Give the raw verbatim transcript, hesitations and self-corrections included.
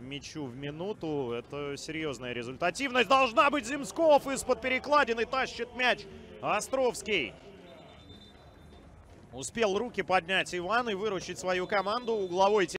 мячу в минуту. Это серьезная результативность. Должна быть. Земсков из-под перекладины тащит мяч. Островский. Успел руки поднять Иван и выручить свою команду. Угловой